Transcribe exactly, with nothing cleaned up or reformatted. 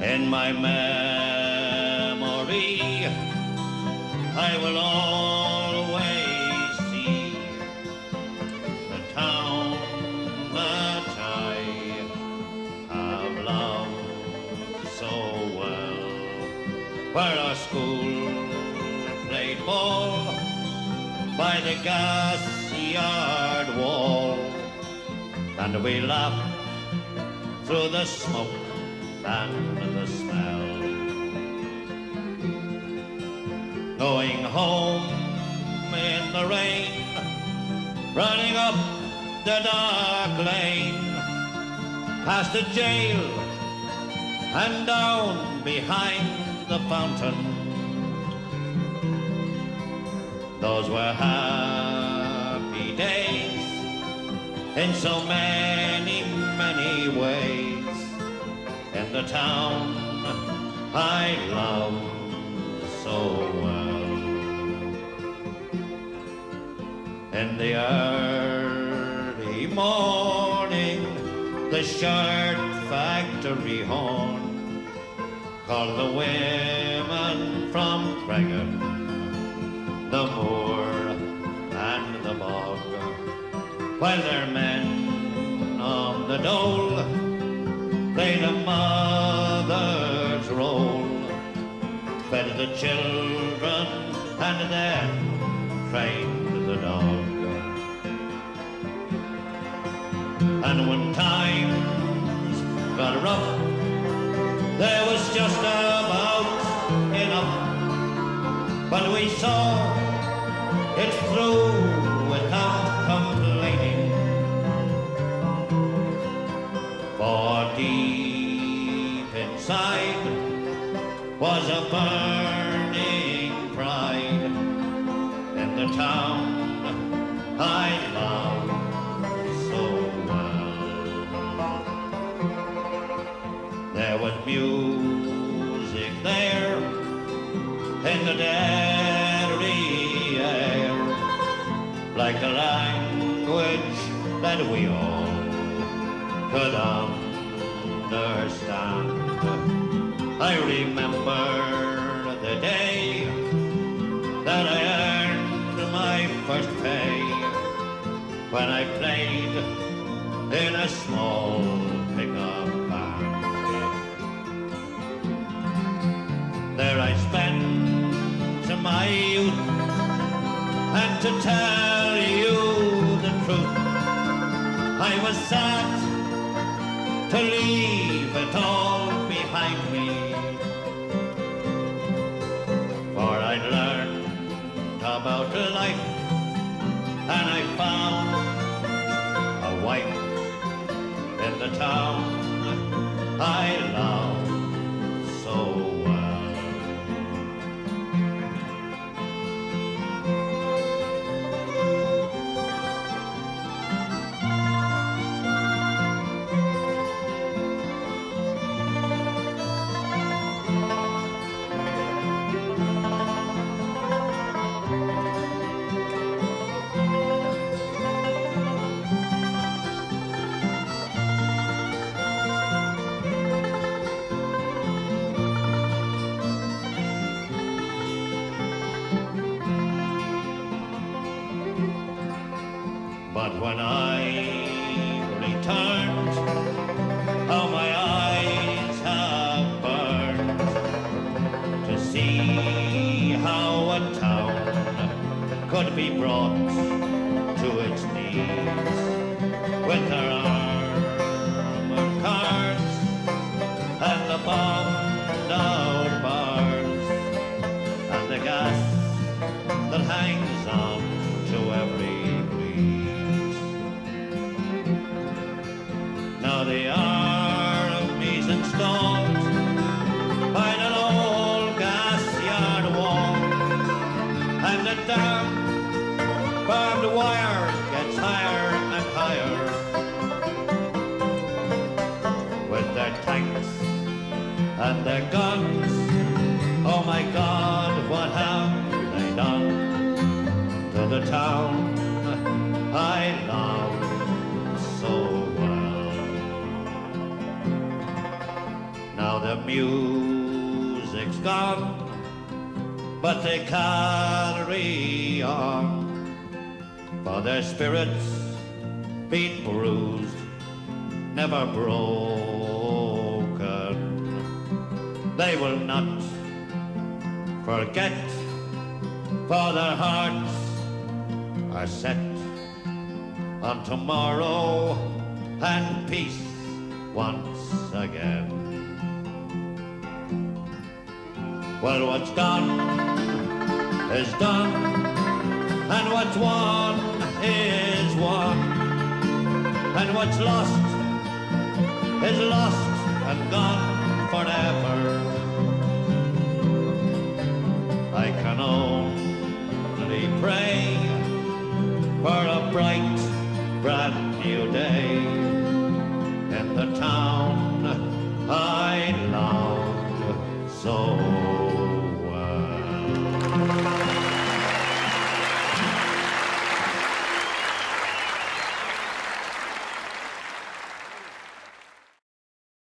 In my memory, I will always see the town that I have loved so well, where our school played ball by the gas yard wall, and we laughed through the smoke and the smell. Going home in the rain, running up the dark lane, past the jail and down behind the fountain. Those were happy days in so many, many ways. In the town I love so well. In the early morning, the shirt factory horn called the women from Cregan, the moor and the bog, while their men on the dole played a mother's role, fed the children and then trained the dog. And when times got rough, there was just about enough, but we saw it through without complaining. For deep inside was a burning pride in the town I love so well. There was music there in the dairy air, like a language that we all could understand. I remember the day that I earned my first pay, when I played in a small pickup band. There I spent my youth, and to tell you the truth, I was sad to leave it all behind me, for I'd learned about life, and I found a wife in the town I love so well. But when I returned, how my eyes have burned to see how a town could be brought to its knees with her armored cars and the bombed out bars and the gas that hangs on to every the army's installed by an old gas yard wall, and the damn barbed wire gets higher and higher, with their tanks and their guns. Oh my God, what have they done to the town I love so well? Now the music's gone, but they carry on, for their spirits been bruised, never broken. They will not forget, for their hearts are set on tomorrow and peace once again. Well, what's done is done, and what's won is won, and what's lost is lost and gone forever. I can only pray for a bright, brand new day in the town